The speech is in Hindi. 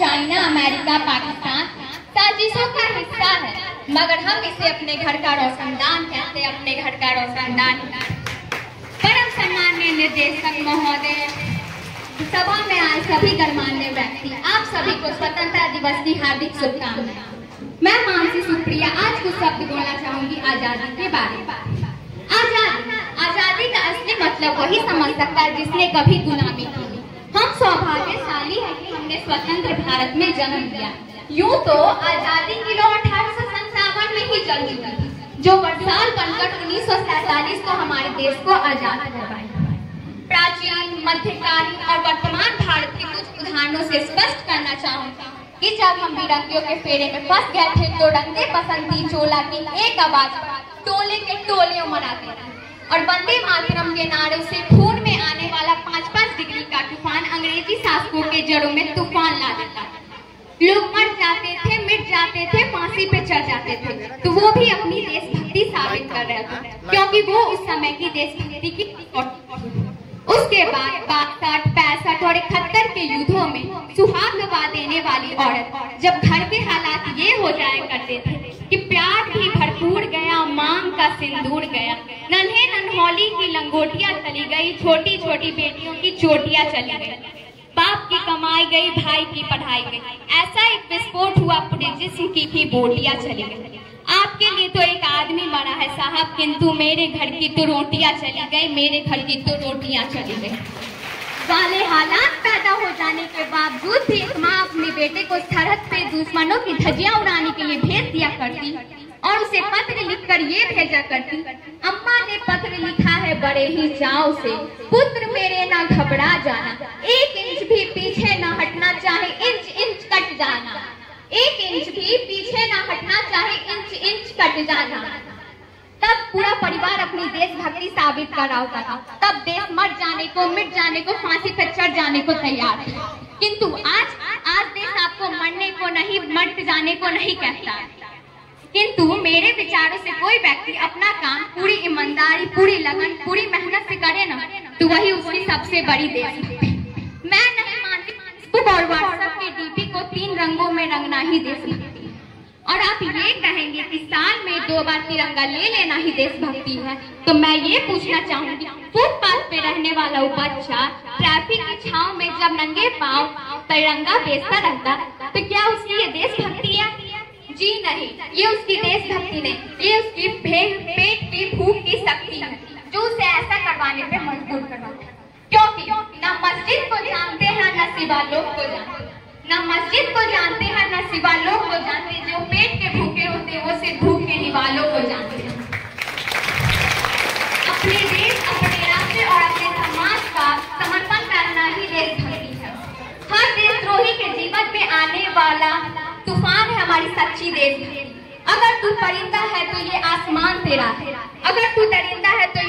चाइना, अमेरिका, पाकिस्तान साजिशों का हिस्सा है, मगर हम इसे अपने घर का रोशनदान कहते हैं, अपने घर का रोशनदान। परम सम्माननीय निर्देशक महोदय, सभा में आए सभी गणमान्य व्यक्ति, आप सभी को स्वतंत्रता दिवस की हार्दिक शुभकामनाएं। मैं मानसी सुप्रिया आज कुछ शब्द बोलना चाहूंगी आजादी के बारे में। आजादी का असली मतलब वही समझ सकता है जिसने कभी गुलामी की। हम सौभाग्यशाली हैं कि हमने स्वतंत्र भारत में जन्म लिया। यूं तो आजादी की लौ 1857 में ही जल चुकी थी, जो वर्षाल बनकर 1947 को हमारे देश को आजाद करवाई। प्राचीन, मध्यकालीन और वर्तमान भारत के कुछ उदाहरणों से स्पष्ट करना चाहूंगा कि जब हम बिरंगियों के फेरे में फंस गए थे तो रंगे बसंती चोला की एक आवाज टोले के टोले उमड़ाते थे और वंदे मातरम के नारे से खून में आने वाला 5-5 डिग्री का तूफान अंग्रेजी शासकों के जड़ों में तूफान ला देता। लोग मर जाते थे, मिट जाते थे, फांसी पे चढ़ जाते थे, तो वो भी अपनी देशभक्ति साबित कर रहे थे, क्योंकि वो उस समय की देशभक्ति की। उसके बाद 62, 65 और 71 के युद्धों में सुहाग गवा देने वाली औरत जब घर के हालात ये हो जाया करते थे कि प्यार भी भरपूर गया, मांग का सिंदूर गया, नन्हे नन्हौली की लंगोटियां चली गई, छोटी छोटी बेटियों की चोटियां चली गई, बाप की कमाई गई, भाई की पढ़ाई गई, ऐसा एक विस्फोट हुआ पूरे जिस्म की भी बोटियां चली गई। आपके लिए तो एक आदमी मरा है साहब, किंतु मेरे घर की तो रोटियां चली गई, मेरे घर की तो रोटियां चली गई। वाले हालात पैदा हो जाने के बावजूद भी एक माँ अपने बेटे को सरहद पे दुश्मनों की धज्जियां उड़ाने के लिए भेज दिया करती और उसे पत्र लिखकर ये भेजा करती, अम्मा ने पत्र लिखा है बड़े ही चाव से, पुत्र मेरे ना घबरा जाना, 1 इंच भी पीछे ना हटना, चाहे इंच इंच कट जाना, 1 इंच भी पीछे ना हटना, चाहे इंच इंच कट जाना। तब पूरा परिवार अपनी देशभक्ति साबित कर रहा होता था, तब देश मर जाने को, मिट जाने को, फांसी पर चढ़ जाने को तैयार है। किंतु आज देश आपको मरने को नहीं, मर जाने को नहीं कहता। किंतु मेरे विचारों से कोई व्यक्ति अपना काम पूरी ईमानदारी, पूरी लगन, पूरी मेहनत से करे ना, तो वही उसकी सबसे बड़ी देशभक्ति। मैं नहीं मानती फेसबुक और व्हाट्सएप के डीपी को 3 रंगों में रंगना ही देशभक्ति, और आप ये कहेंगे कि साल में 2 बार तिरंगा ले लेना ही देशभक्ति है, तो मैं ये पूछना चाहूंगी, फुटपाथ पे रहने वाला बच्चा ट्रैफिक की छांव में जब नंगे पांव तिरंगा बेचता रहता, तो क्या उसकी ये देशभक्ति है? जी नहीं, ये उसकी देशभक्ति नहीं, ये उसकी पेट की भूख की शक्ति है जो उसे ऐसा करवाने पे मजबूर करवाता है। क्योंकि न मस्जिद को जानते हैं, न सिवा लोग को जानते हैं, न मस्जिद को जानते हैं, न सिवा लोग को जानते हैं, जो पेट के भूखे होते हैं वो सिर्फ भूख के निवालों को जानते हैं। अपने देश, अपने राष्ट्र और अपने समाज का समर्पण करना ही देशभक्ति है। हर देशद्रोही के जीवन में आने वाला तूफान है हमारी सच्ची देशभक्ति। अगर तू परिंदा है तो ये आसमान तेरा है, अगर तू दरिंदा है तो